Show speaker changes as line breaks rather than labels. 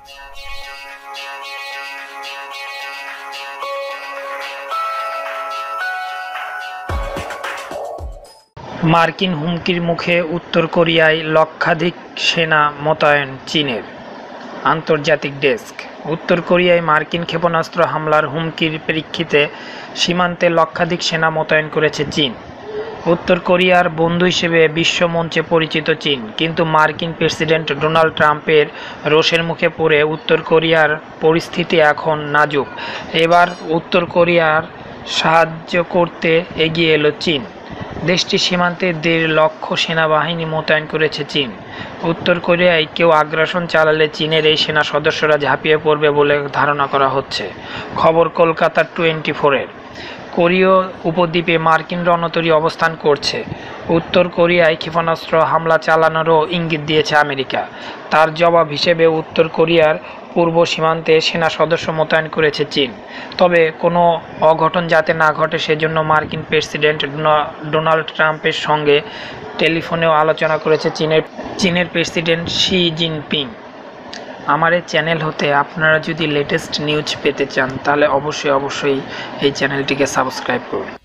মার্কিন হুমকির মুখে উত্তর কোরিয়ায় লক্ষাধিক সেনা মোতায়েন চীনের। আন্তর্জাতিক ডেস্ক। উত্তর কোরিয়ায় মার্কিন ক্ষেপণাস্ত্র হামলার হুমকির প্রেক্ষিতে সীমান্তে লক্ষাধিক সেনা মোতায়েন করেছে চীন। উত্তর কোরিয়ার বন্ধু হিসেবে বিশ্বমঞ্চে পরিচিত চীন, কিন্তু মার্কিন প্রেসিডেন্ট ডোনাল্ড ট্রাম্পের রোষের মুখে পড়ে উত্তর কোরিয়ার পরিস্থিতি এখন নাজুক। এবার উত্তর কোরিয়ার সাহায্য করতে এগিয়ে এলো চীন। দেশটির সীমান্তে ১.৫ লক্ষ সেনাবাহিনী মোতায়েন করেছে চীন। উত্তর কোরিয়ায় কেউ আগ্রাসন চালালে চীনের এই সেনা সদস্যরা ঝাঁপিয়ে পড়বে বলে ধারণা করা হচ্ছে। খবর কলকাতা 24-এর। কোরীয় উপদ্বীপে মার্কিন রণতরী অবস্থান করছে। উত্তর কোরিয়ায় ক্ষেপণাস্ত্র হামলা চালানোরও ইঙ্গিত দিয়েছে আমেরিকা। তার জবাব হিসেবে উত্তর কোরিয়ার পূর্ব সীমান্তে সেনা সদস্য মোতায়েন করেছে চীন। তবে কোনো অঘটন যাতে না ঘটে সেজন্য মার্কিন প্রেসিডেন্ট ডোনাল্ড ট্রাম্পের সঙ্গে টেলিফোনেও আলোচনা করেছে চীনের প্রেসিডেন্ট শি জিনপিং। আমার এই চ্যানেল হতে আপনারা যদি লেটেস্ট নিউজ পেতে চান তাহলে অবশ্যই এই চ্যানেলটিকে সাবস্ক্রাইব করুন।